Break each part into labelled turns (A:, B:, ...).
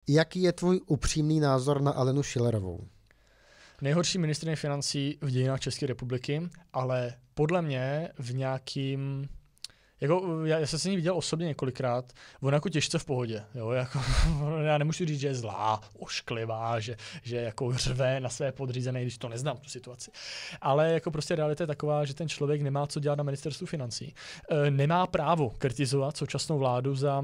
A: Jaký je tvůj upřímný názor na Alenu Schillerovou?
B: Nejhorší ministryně financí v dějinách České republiky, ale podle mě v nějakým... Jako, já jsem se ní viděl osobně několikrát, ona jako těžce v pohodě. Jo? Jako, já nemůžu říct, že je zlá, ošklivá, že jako řve na své podřízené, když to neznám, tu situaci. Ale jako prostě realita je taková, že ten člověk nemá co dělat na ministerstvu financí. Nemá právo kritizovat současnou vládu za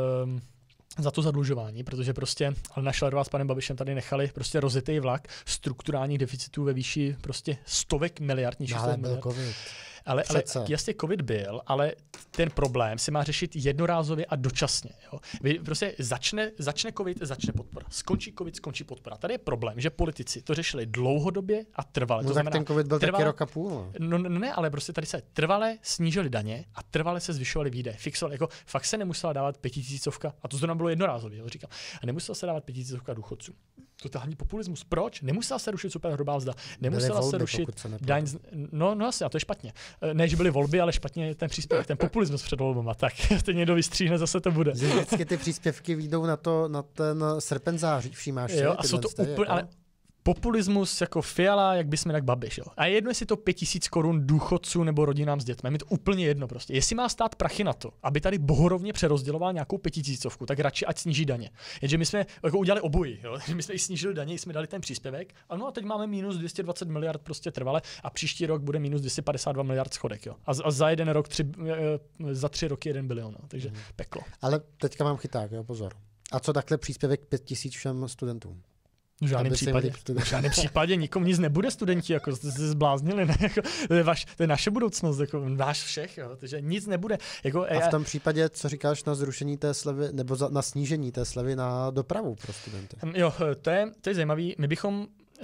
B: to zadlužování, protože prostě Alena Schillerová s panem Babišem tady nechali prostě rozjetý vlak strukturálních deficitů ve výši prostě stovek miliard, nižší miliard.
A: COVID.
B: Ale jasně covid byl, ale ten problém se má řešit jednorázově a dočasně. Jo. Prostě začne covid, začne podpora. Skončí covid, skončí podpora. Tady je problém, že politici to řešili dlouhodobě a trvale.
A: No to tak ten covid byl taky rok a půl.
B: No ne, ale prostě tady se trvale snížily daně a trvale se zvyšovaly výdaje. Fixovali, jako fakt se nemusela dávat 5 000, a to zrovna bylo jednorázově, jo, říkám. A nemusela se dávat 5 000 důchodcům. Totální populismus. Proč? Nemusela se rušit superhrubá mzda. Nemusela se rušit daň. No jasně, a to je špatně. Ne, že byly volby, ale špatně ten příspěvek, ten populismus před volbama. Tak teď někdo vystříhne, zase to bude.
A: Vždycky ty příspěvky vyjdou na ten srpen září, všímáš si?
B: Jo, a jsou to úplně, ale populismus jako Fiala, jak bysme tak Babiš. Jo. A je jedno, jestli to 5 000 korun důchodců nebo rodinám s dětmi. Je to úplně jedno prostě. Jestli má stát prachy na to, aby tady bohorovně přerozděloval nějakou 5 000, tak radši ať sníží daně. Jenže my jsme jako udělali obojí. Jo. My jsme i snížili daně, jsme dali ten příspěvek. Ano, a teď máme minus 220 miliard prostě trvale a příští rok bude minus 252 miliard schodek. Jo. A za jeden rok za 3 roky 1 bilion. Jo. Takže peklo.
A: Ale teďka mám chyták, jo, pozor. A co takhle příspěvek 5 000 všem studentům?
B: V žádném případě nikomu nic nebude, studenti, jako jste se zbláznili, ne? Jako, to je naše budoucnost, jako váš všech, jo? Takže nic nebude. Jako,
A: a v tom případě, co říkáš na zrušení té slevy, nebo na snížení té slevy na dopravu pro studenty?
B: Jo, to je zajímavý. My bychom...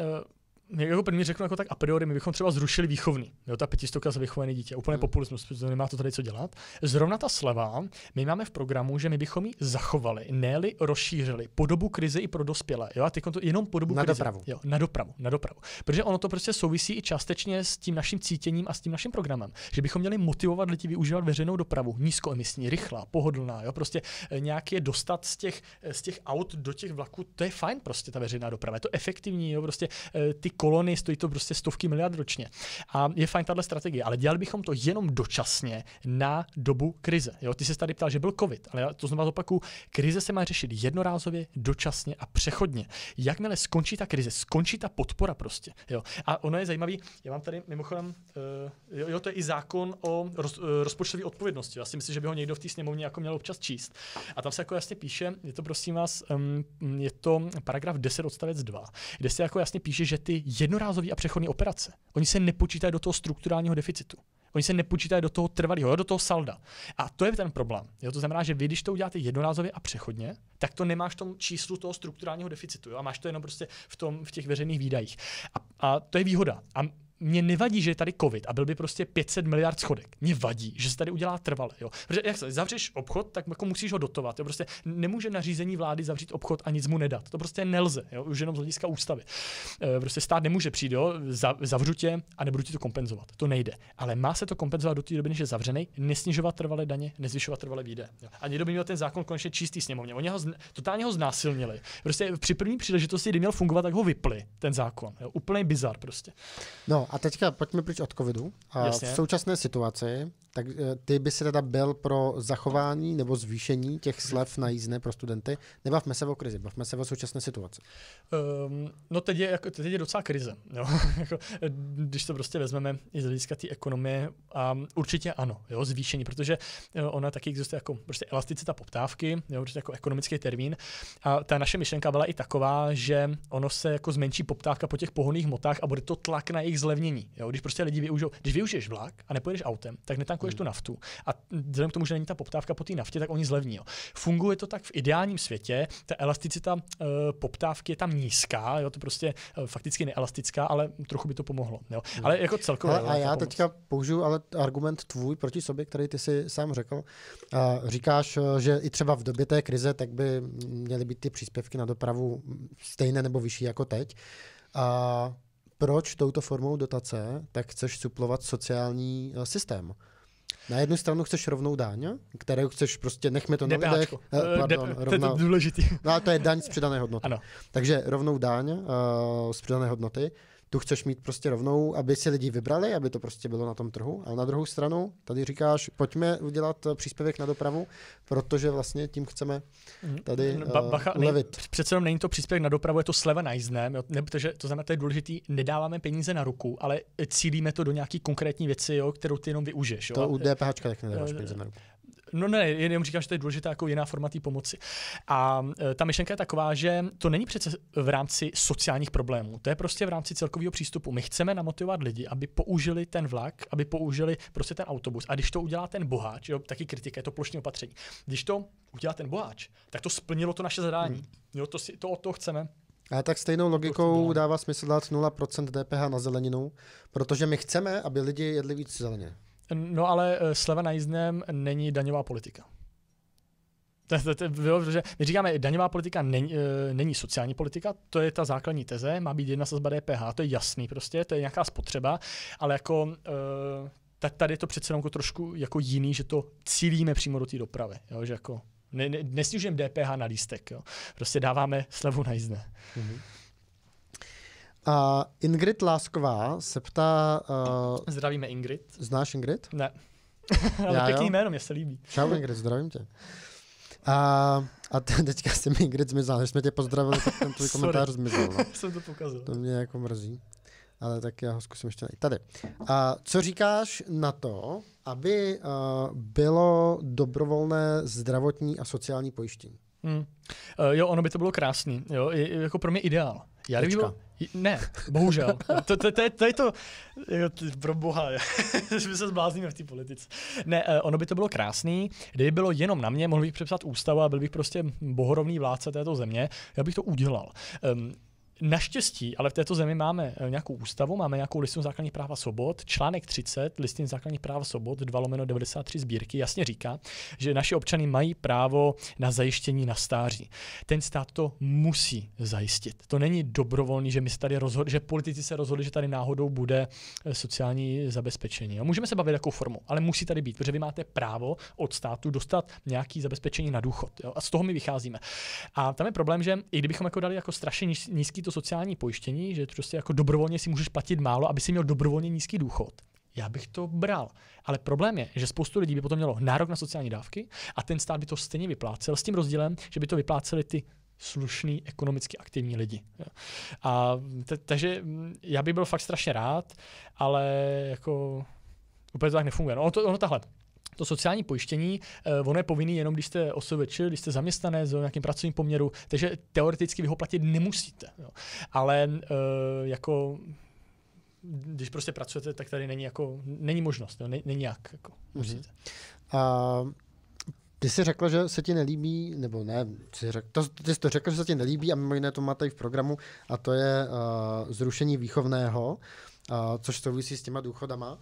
B: jako první řeknu jako tak a priori, my bychom třeba zrušili výchovný. Jo, ta 500 za vychované dítě. Úplně populismus, protože nemá to tady co dělat. Zrovna ta sleva, my máme v programu, že my bychom ji zachovali, ne-li rozšířili po dobu krize i pro dospělé. Jo, a teď to jenom po dobu krize.
A: Dopravu.
B: Jo, na dopravu. Protože ono to prostě souvisí i částečně s tím naším cítěním a s tím naším programem. Že bychom měli motivovat lidi využívat veřejnou dopravu, nízkoemisní, rychlá, pohodlná, jo, prostě nějak je dostat z těch aut do těch vlaků, to je fajn prostě ta veřejná doprava. Je to efektivní, jo, prostě ty kolony, stojí to prostě stovky miliard ročně. A je fajn tahle strategie, ale dělali bychom to jenom dočasně na dobu krize. Jo, ty se tady ptal, že byl covid, ale já to znovu opakuju, krize se má řešit jednorázově, dočasně a přechodně. Jakmile skončí ta krize, skončí ta podpora prostě. Jo. A ono je zajímavý, já mám tady mimochodem, to je i zákon o rozpočtové odpovědnosti. Já si myslím, že by ho někdo v té sněmovně jako měl občas číst. A tam se jako jasně píše, je to prosím vás, je to paragraf 10 odstavec 2, kde se jako jasně píše, že ty jednorázové a přechodné operace, oni se nepočítají do toho strukturálního deficitu. Oni se nepočítají do toho trvalého, do toho salda. A to je ten problém. Jo? To znamená, že vy, když to uděláte jednorázově a přechodně, tak to nemáš v tom číslu toho strukturálního deficitu. Jo? A máš to jenom prostě v těch veřejných výdajích. A to je výhoda. A mě nevadí, že je tady covid a byl by prostě 500 miliard schodek. Mě vadí, že se tady udělá trvale. Jo? Protože jak se zavřeš obchod, tak jako musíš ho dotovat. Jo? Prostě nemůže nařízení vlády zavřít obchod a nic mu nedat. To prostě nelze, jo? Už jenom z hlediska ústavy. Prostě stát nemůže přijít, jo? Zavřu tě a nebudu ti to kompenzovat. To nejde. Ale má se to kompenzovat do té doby, než je zavřený, nesnižovat trvalé daně, nezvyšovat trvalé výdaje. A někdo by měl ten zákon konečně čistý sněmovně. Oni totálně ho znásilnili. Prostě při první příležitosti, kdy měl fungovat, tak ho vypli ten zákon. Jo? Úplný bizar prostě.
A: No a teďka pojďme pryč od covidu. A v současné situaci, tak ty by si teda byl pro zachování nebo zvýšení těch slev na jízdné pro studenty. Nebavme se o krizi, bavme se o současné situaci.
B: No teď je docela krize. Jo? Když to prostě vezmeme i z hlediska té ekonomie, a určitě ano, jo, zvýšení, protože ona taky existuje jako prostě elasticita poptávky, jo, prostě jako ekonomický termín. A ta naše myšlenka byla i taková, že ono se jako zmenší poptávka po těch pohonných hmotách a bude to tlak na jejich zlevnění. Jo? Když prostě lidi když využiješ vlak a nepojedeš autem, tak netankuješ tu naftu. A vzhledem k tomu, že není ta poptávka po té naftě, tak oni zlevní. Jo. Funguje to tak v ideálním světě, ta elasticita poptávky je tam nízká, jo, to prostě fakticky neelastická, ale trochu by to pomohlo. Jo. Ale jako celkově.
A: A já teďka použiju ale argument tvůj proti sobě, který ty si sám řekl. Říkáš, že i třeba v době té krize, tak by měly být ty příspěvky na dopravu stejné nebo vyšší jako teď. Proč touto formou dotace tak chceš suplovat sociální systém? Na jednu stranu chceš rovnou daň, kterou chceš prostě, nechme to na lidech.
B: To je důležitý.
A: No ale to je daň z přidané hodnoty.
B: Ano.
A: Takže rovnou daň z přidané hodnoty. Tu chceš mít prostě rovnou, aby si lidi vybrali, aby to prostě bylo na tom trhu. Ale na druhou stranu, tady říkáš, pojďme udělat příspěvek na dopravu, protože vlastně tím chceme tady ulevit.
B: Přece jenom není to příspěvek na dopravu, je to sleva na jízdném, protože to znamená, to je důležitý, nedáváme peníze na ruku, ale cílíme to do nějaký konkrétní věci, jo, kterou ty jenom využiješ. Jo.
A: To u DPHčka tak nedáváš peníze na ruku.
B: No ne, jenom říkám, že to je důležitá jako jiná forma té pomoci. A ta myšlenka je taková, že to není přece v rámci sociálních problémů, to je prostě v rámci celkového přístupu. My chceme namotivovat lidi, aby použili ten vlak, aby použili prostě ten autobus. A když to udělá ten boháč, jo, taky kritika, je to plošné opatření. Když to udělá ten boháč, tak to splnilo to naše zadání. Jo, to od toho chceme.
A: A tak stejnou logikou dává smysl dát 0% DPH na zeleninu, protože my chceme, aby lidi jedli víc zeleně.
B: No ale sleva na jízdném není daňová politika. Protože my říkáme, daňová politika není sociální politika, to je ta základní teze, má být jedna sazba DPH, to je jasný prostě, to je nějaká spotřeba, ale jako tady je to přece jenom trošku jako jiný, že to cílíme přímo do té dopravy, jo, že jako nesnižujeme DPH na lístek, jo, prostě dáváme slevu na jízdné.
A: A Ingrid Lásková se ptá...
B: Zdravíme Ingrid.
A: Znáš Ingrid?
B: Ne. Ale pěkný jméno, mě se líbí.
A: Čau Ingrid, zdravím tě. A teďka jsi mi Ingrid zmizela, než jsme tě pozdravili, tak ten tvůj komentář zmizel. No.
B: Jsem to pokazil.
A: To mě jako mrzí. Ale tak já ho zkusím ještě najít. Tady. Co říkáš na to, aby bylo dobrovolné zdravotní a sociální pojištění?
B: Jo, ono by to bylo krásný. Jo, jako pro mě ideál. Ne, bohužel. To je to, pro boha, že by se zblázníme v té politice. Ne, ono by to bylo krásný, kdyby bylo jenom na mě, mohl bych přepsat ústavu a byl bych prostě bohorovný vládce této země, já bych to udělal. Naštěstí, ale v této zemi máme nějakou ústavu, máme nějakou listinu základních práv a svobod. Článek 30 listiny základních práv a svobod 2/93 sbírky jasně říká, že naši občany mají právo na zajištění na stáří. Ten stát to musí zajistit. To není dobrovolný, že my se tady že politici se rozhodli, že tady náhodou bude sociální zabezpečení. Jo? Můžeme se bavit jakou formou, ale musí tady být, protože vy máte právo od státu dostat nějaké zabezpečení na důchod. Jo? A z toho my vycházíme. A tam je problém, že i kdybychom jako dali jako strašně nízký to sociální pojištění, že prostě jako dobrovolně si můžeš platit málo, aby si měl dobrovolně nízký důchod. Já bych to bral. Ale problém je, že spoustu lidí by potom mělo nárok na sociální dávky a ten stát by to stejně vyplácel s tím rozdílem, že by to vypláceli ty slušný, ekonomicky aktivní lidi. A takže já bych byl fakt strašně rád, ale jako úplně to tak nefunguje. No, ono tahle. To sociální pojištění, ono je povinný jenom, když jste OSVČ, když jste zaměstnanec v nějakém pracovním poměru, takže teoreticky vy ho platit nemusíte. Jo. Ale jako když prostě pracujete, tak tady není možnost, jo. Není jak. Jako, musíte.
A: Ty jsi řekl, že se ti nelíbí, nebo ne, ty jsi to řekl, že se ti nelíbí a mimo jiné to máte i v programu a to je zrušení výchovného, což souvisí s těma důchodama.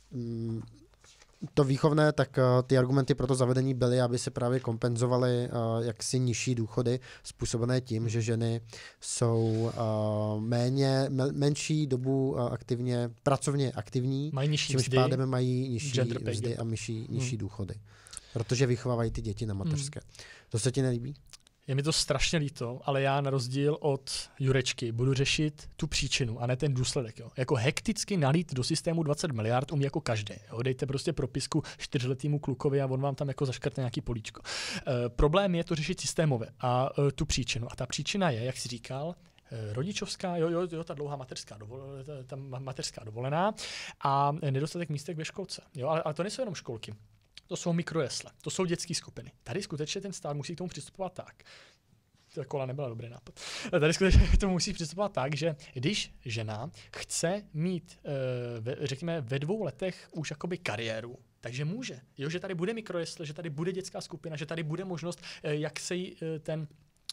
A: To výchovné, tak ty argumenty pro to zavedení byly, aby se právě kompenzovaly jaksi nižší důchody způsobené tím, že ženy jsou menší dobu pracovně aktivní,
B: mají nižší
A: čímž pádem mají nižší mzdy a nižší důchody. Protože vychovávají ty děti na mateřské. To se ti nelíbí?
B: Je mi to strašně líto, ale já na rozdíl od Jurečky budu řešit tu příčinu a ne ten důsledek. Jo. Jako hekticky nalít do systému 20 miliard umí jako každý. Jo. Dejte prostě propisku 4letýmu klukovi a on vám tam jako zaškrtne nějaký políčko. Problém je to řešit systémově a tu příčinu. A ta příčina je, jak jsi říkal, rodičovská, ta dlouhá mateřská dovolená a nedostatek místek ve školce. Jo. Ale to nejsou jenom školky. To jsou mikrojesle, to jsou dětské skupiny. Tady skutečně ten stát musí k tomu přistupovat tak. Ta kola nebyla dobrý nápad. Tady skutečně to musí přistupovat tak, že když žena chce mít, řekněme, ve 2 letech už jakoby kariéru, takže může. Jo, že tady bude mikrojesle, že tady bude dětská skupina, že tady bude možnost, jak se jí ten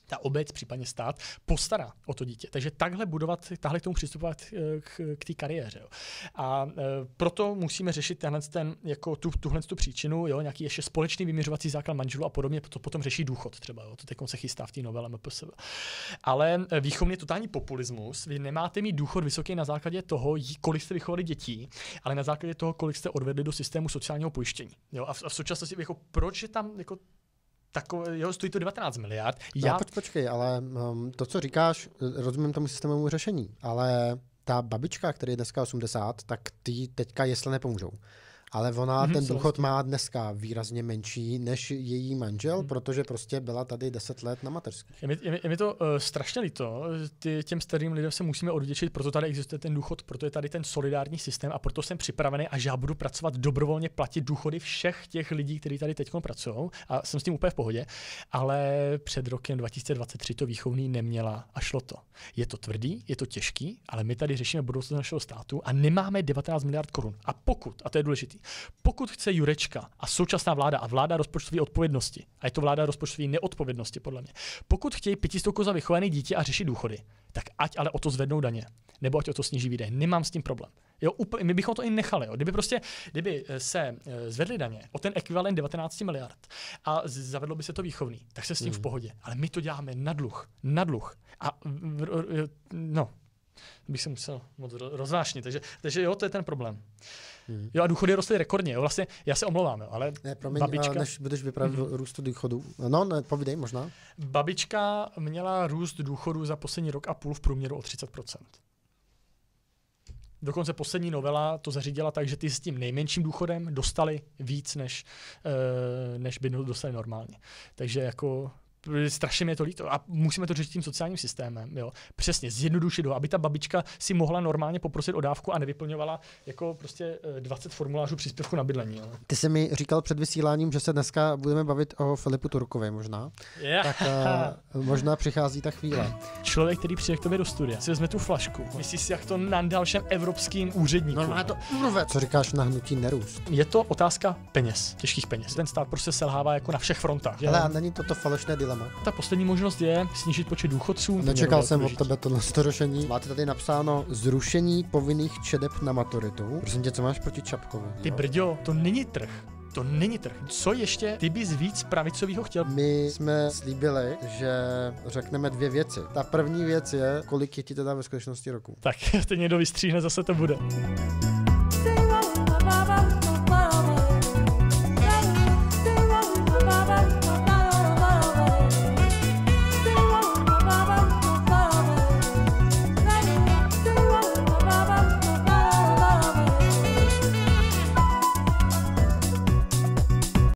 B: ta obec, případně stát, postará o to dítě. Takže takhle k tomu přistupovat k té kariéře. Jo. A proto musíme řešit tuhle příčinu, jo, nějaký ještě společný vyměřovací základ manželů a podobně, to potom řeší důchod třeba. Jo. To teď se chystá v té novele MPSV. Ale výchovný je totální populismus. Vy nemáte mít důchod vysoký na základě toho, kolik jste vychovali dětí, ale na základě toho, kolik jste odvedli do systému sociálního pojištění. Jo. A v současnosti, jako, proč je tam jako stojí to 19 miliard.
A: Počkej, ale to, co říkáš, rozumím tomu systémovému řešení, ale ta babička, která je dneska 80, tak ty teďka jesle nepomůžou. Ale ona ten důchod má dneska výrazně menší než její manžel, protože prostě byla tady 10 let na mateřský.
B: Je mi to strašně líto. Těm starým lidem se musíme odvděčit, proto tady existuje ten důchod, proto je tady ten solidární systém a proto jsem připravený, až já budu pracovat dobrovolně, platit důchody všech těch lidí, kteří tady teď pracují a jsem s tím úplně v pohodě. Ale před rokem 2023 to výchovný neměla a šlo to. Je to tvrdý, je to těžký, ale my tady řešíme budoucnost našeho státu a nemáme 19 miliard korun. A to je důležité, pokud chce Jurečka a současná vláda a vláda rozpočtové odpovědnosti, a je to vláda rozpočtové neodpovědnosti podle mě, pokud chtějí 500 za vychované dítě a řešit důchody, tak ať ale o to zvednou daně, nebo ať o to sníží výdaje. Nemám s tím problém. Jo, my bychom to i nechali. Jo. Kdyby se zvedly daně o ten ekvivalent 19 miliard a zavedlo by se to výchovný, tak se s tím v pohodě. Ale my to děláme na dluh. A bych se musel moc rozvášnit. Takže jo, to je ten problém. Jo, a důchody rostly rekordně. Jo. Vlastně, já se omlouvám, jo, ale babička...
A: Než budeš vyprávět růstu důchodů. Povídej možná.
B: Babička měla růst důchodů za poslední rok a půl v průměru o 30%. Dokonce poslední novela to zařídila tak, že ty s tím nejmenším důchodem dostali víc, než by dostali normálně. Takže jako... Strašně mě to líto a musíme to řešit tím sociálním systémem. Jo. Přesně, zjednodušit ho, aby ta babička si mohla normálně poprosit o dávku a nevyplňovala jako prostě 20 formulářů příspěvku na bydlení. Jo.
A: Ty jsi mi říkal před vysíláním, že se dneska budeme bavit o Filipu Turkovi možná. Tak možná přichází ta chvíle.
B: Člověk, který přijde k tobě do studia, si vezme tu flašku, myslíš si, jak to na dalším evropským úředníku.
A: Normálně to urve. Co říkáš na hnutí nerůst?
B: Je to otázka peněz, těžkých peněz. Ten stát prostě selhává jako na všech frontách.
A: Ale a není to falešné dilema?
B: Ta poslední možnost je snížit počet důchodců.
A: Nečekal jsem od tebe tohle řešení. Máte tady napsáno zrušení povinných čedeb na maturitu. Prosím tě, co máš proti Čapkovi?
B: Ty brďo, to není trh. To není trh. Co ještě ty bys víc pravicovýho chtěl?
A: My jsme slíbili, že řekneme 2 věci. Ta první věc je, kolik je ti teda ve skutečnosti roku.
B: Tak teď někdo vystříhne, zase to bude.